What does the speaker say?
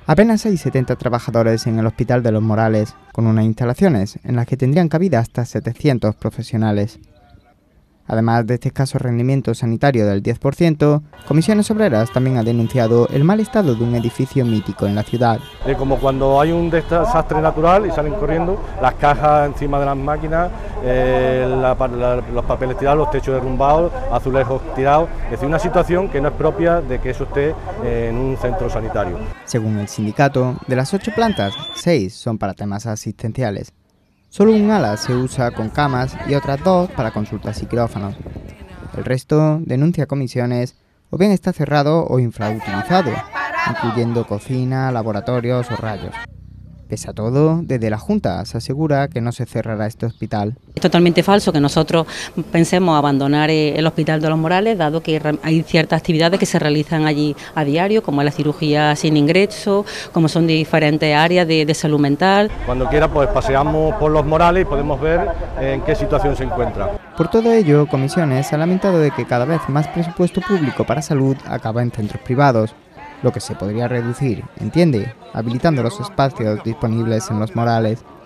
Apenas hay 70 trabajadores en el Hospital de Los Morales, con unas instalaciones en las que tendrían cabida hasta 700 profesionales. Además de este escaso rendimiento sanitario del 10%, Comisiones Obreras también ha denunciado el mal estado de un edificio mítico en la ciudad. Como cuando hay un desastre natural y salen corriendo, las cajas encima de las máquinas, los papeles tirados, los techos derrumbados, azulejos tirados, es decir, una situación que no es propia de que eso esté en un centro sanitario. Según el sindicato, de las 8 plantas, 6 son para temas asistenciales. Solo un ala se usa con camas y otras 2 para consultas y quirófanos. El resto, denuncia Comisiones, o bien está cerrado o infrautilizado, incluyendo cocina, laboratorios o rayos. Pese a todo, desde la Junta se asegura que no se cerrará este hospital. Es totalmente falso que nosotros pensemos abandonar el Hospital de Los Morales, dado que hay ciertas actividades que se realizan allí a diario, como la cirugía sin ingreso, como son diferentes áreas de salud mental. Cuando quiera, pues paseamos por Los Morales y podemos ver en qué situación se encuentra. Por todo ello, Comisiones ha lamentado de que cada vez más presupuesto público para salud acaba en centros privados, lo que se podría reducir, entiende, habilitando los espacios disponibles en Los Morales.